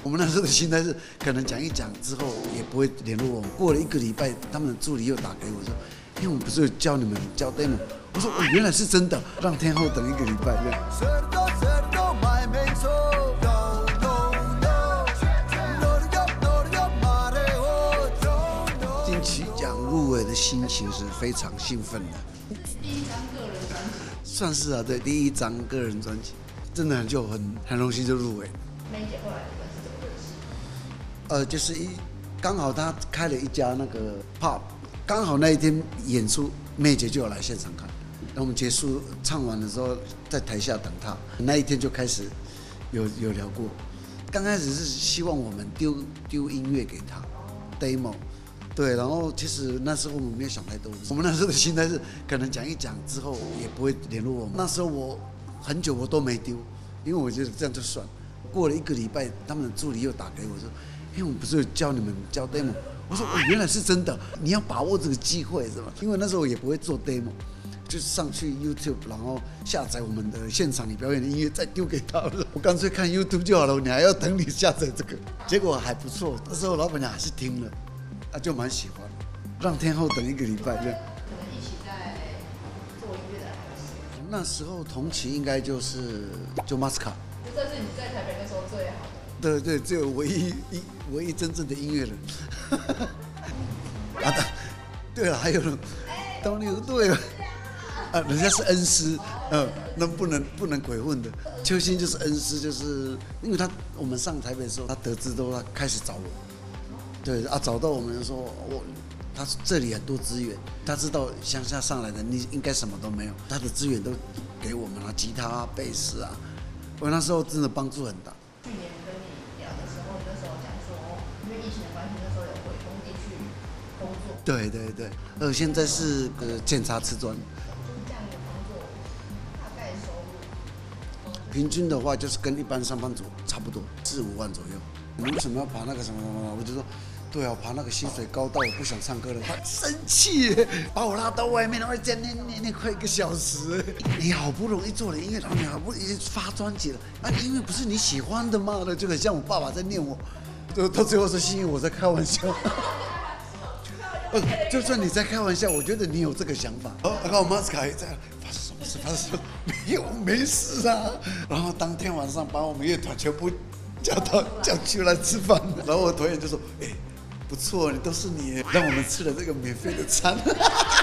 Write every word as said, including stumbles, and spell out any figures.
我们那时候的心态是，可能讲一讲之后也不会联络我们。过了一个礼拜，他们的助理又打给我说，因为我们不是有教你们教 demo， 我说哦，原来是真的，让天后等一个礼拜这样。金曲奖入围的心情是非常兴奋的。 第一张个人专辑， 算是啊，对，第一张个人专辑，真的就很很荣幸就入围。 梅姐后来你们是怎么认识？ 呃，就是一刚好他开了一家那个 pub， 刚好那一天演出，妹姐就有来现场看。然后我们结束唱完的时候，在台下等她，那一天就开始有有聊过。刚开始是希望我们丢丢音乐给他 demo。对，然后其实那时候我们没有想太多，我们那时候的心态是，可能讲一讲之后也不会联络我们。那时候我很久我都没丢，因为我觉得这样就算。过了一个礼拜，他们的助理又打给我说，因为我们不是有教你们教 demo， 我说哦，原来是真的，你要把握这个机会是吧？因为那时候我也不会做 demo， 就是上去 YouTube， 然后下载我们的现场你表演的音乐，再丢给他。我干脆看 YouTube 就好了，你还要等你下载这个，结果还不错。那时候老板娘还是听了。啊，就蛮喜欢，让天后等一个礼拜这样。 可能一起在做音乐的还有谁？ 那时候同期应该就是就马斯卡， 这是你在台北那时候最好的。 对对，只有唯一一唯一真正的音乐人。啊，对了，还有东牛对了，啊，人家是恩师，嗯、呃，那不能不能鬼混的。邱心就是恩师，就是因为他我们上台北的时候，他得知都他开始找我。对啊，找到我们说，我他这里很多资源，他知道乡下上来的你应该什么都没有，他的资源都给我们了，吉他啊、贝斯啊，我那时候真的帮助很大。 去年跟你聊的时候，那时候讲说，因为疫情的关系，那时候有回工地去工作。 对对对，呃，现在是呃检查瓷砖。 就是这样的工作，大概收入？ 平均的话就是跟一般上班族差不多，四五万左右。你为什么要爬那个什么什么？我就说。对啊，爬那个薪水高到我不想唱歌了，他生气耶，把我拉到外面，然后讲念念念快一个小时。你好不容易做了音乐，然后你好不容易发专辑了，啊，音乐不是你喜欢的吗？就很像我爸爸在念我，到到最后说心怡我在开玩笑。呃，就算你在开玩笑，我觉得你有这个想法。哦，然后马斯卡也在发生什么事？发生什么？没有，没事啊。然后当天晚上把我们乐团全部叫到叫去来吃饭，然后我团员就说，哎。不错，你都是你让我们吃了这个免费的餐。